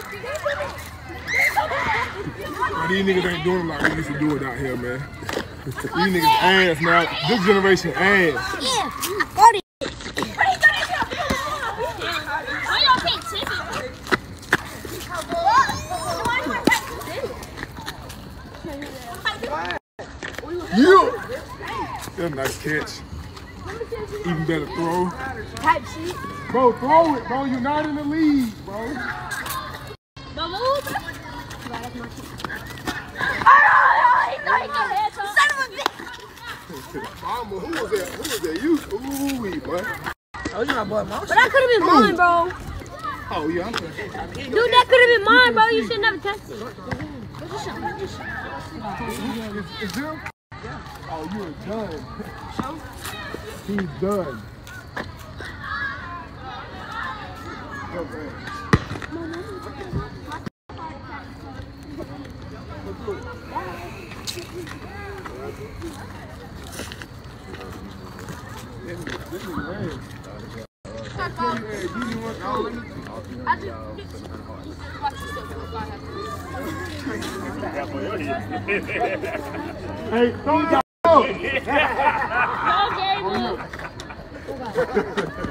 Man, these niggas ain't doing it like we used to do it out here, man. These niggas ass now. This generation ass. Yeah, 40. Yeah. That's a nice catch. Even better throw. Bro, throw it, bro. You're not in the lead, bro. Don't move. Son of a bitch. Mama, who was that? Who was that? You? Ooh, boy. Oh, you my boy, Mom. But that could have been mine, bro. Oh, yeah, I'm sorry. Dude, that could have been mine, bro. You should never touched it. Is him? Oh, you're done. He's done. Okay. This is rain. Hey, don't go!